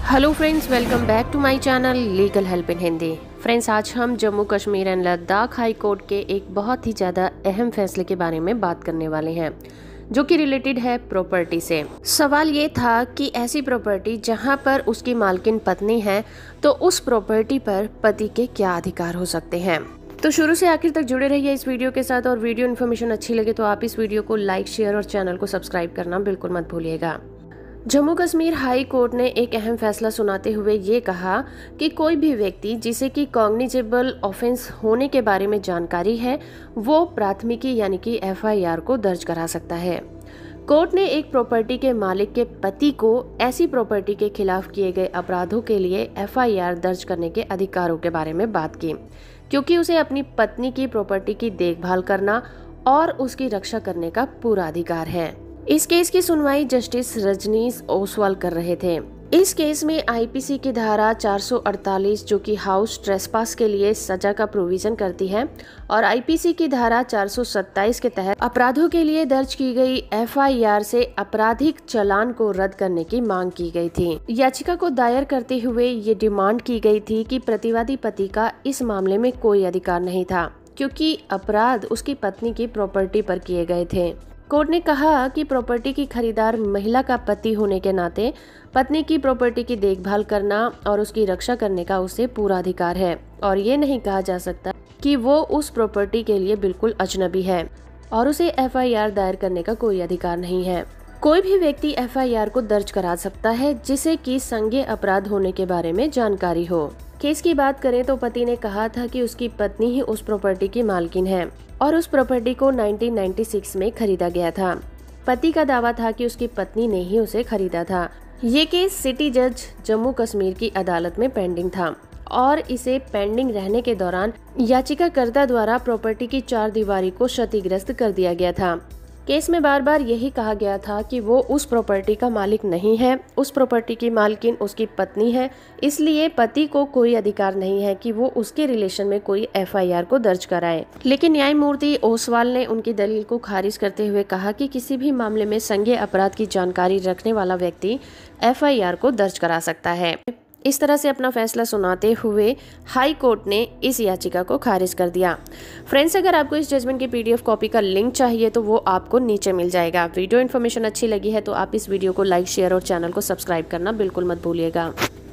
Hello friends, welcome back to my channel legal help in Hindi. Friends, आज हम Jammu Kashmir and Ladakh high court के एक बहुत ही ज़्यादा अहम फैसले के बारे में बात करने वाले हैं, जो कि रिलेटेड है प्रॉपर्टी से। सवाल ये था कि ऐसी प्रॉपर्टी जहां पर उसकी मालकिन पत्नी है, तो उस प्रॉपर्टी पर पति के क्या अधिकार हो सकते हैं। तो शुरू से आखिर तक जुड़े रहिए इस वीडियो के साथ, और वीडियो इन्फॉर्मेशन अच्छी लगे तो आप इस वीडियो को लाइक, शेयर और चैनल को सब्सक्राइब करना बिल्कुल मत भूलिएगा। जम्मू कश्मीर हाई कोर्ट ने एक अहम फैसला सुनाते हुए ये कहा कि कोई भी व्यक्ति जिसे कि कॉग्निजेबल ऑफेंस होने के बारे में जानकारी है, वो प्राथमिकी यानी कि FIR को दर्ज करा सकता है। कोर्ट ने एक प्रॉपर्टी के मालिक के पति को ऐसी प्रॉपर्टी के खिलाफ किए गए अपराधों के लिए FIR दर्ज करने के अधिकारों के बारे में बात की, क्योंकि उसे अपनी पत्नी की प्रॉपर्टी की देखभाल करना और उसकी रक्षा करने का पूरा अधिकार है। इस केस की सुनवाई जस्टिस रजनीश ओसवाल कर रहे थे। इस केस में IPC की धारा 448, जो कि हाउस ट्रेसपास के लिए सजा का प्रोविजन करती है, और IPC की धारा 427 के तहत अपराधों के लिए दर्ज की गई FIR से आपराधिक चालान को रद्द करने की मांग की गई थी। याचिका को दायर करते हुए ये डिमांड की गई थी कि प्रतिवादी पति का इस मामले में कोई अधिकार नहीं था, क्योंकि अपराध उसकी पत्नी की प्रॉपर्टी पर किए गए थे। कोर्ट ने कहा कि प्रॉपर्टी की खरीदार महिला का पति होने के नाते पत्नी की प्रॉपर्टी की देखभाल करना और उसकी रक्षा करने का उसे पूरा अधिकार है, और ये नहीं कहा जा सकता कि वो उस प्रॉपर्टी के लिए बिल्कुल अजनबी है और उसे FIR दायर करने का कोई अधिकार नहीं है। कोई भी व्यक्ति FIR को दर्ज करा सकता है जिसे कि संज्ञेय अपराध होने के बारे में जानकारी हो। केस की बात करें तो पति ने कहा था कि उसकी पत्नी ही उस प्रॉपर्टी की मालकिन है और उस प्रॉपर्टी को 1996 में खरीदा गया था। पति का दावा था कि उसकी पत्नी ने ही उसे खरीदा था। ये केस सिटी जज जम्मू कश्मीर की अदालत में पेंडिंग था, और इसे पेंडिंग रहने के दौरान याचिकाकर्ता द्वारा प्रॉपर्टी की 4 दीवारी को क्षतिग्रस्त कर दिया गया था। केस में बार बार यही कहा गया था कि वो उस प्रॉपर्टी का मालिक नहीं है, उस प्रॉपर्टी की मालकिन उसकी पत्नी है, इसलिए पति को कोई अधिकार नहीं है कि वो उसके रिलेशन में कोई FIR को दर्ज कराए। लेकिन न्यायमूर्ति ओसवाल ने उनकी दलील को खारिज करते हुए कहा कि किसी भी मामले में संज्ञेय अपराध की जानकारी रखने वाला व्यक्ति FIR को दर्ज करा सकता है। इस तरह से अपना फैसला सुनाते हुए हाई कोर्ट ने इस याचिका को खारिज कर दिया। फ्रेंड्स, अगर आपको इस जजमेंट की PDF कॉपी का लिंक चाहिए तो वो आपको नीचे मिल जाएगा। वीडियो इन्फॉर्मेशन अच्छी लगी है तो आप इस वीडियो को लाइक, शेयर और चैनल को सब्सक्राइब करना बिल्कुल मत भूलिएगा।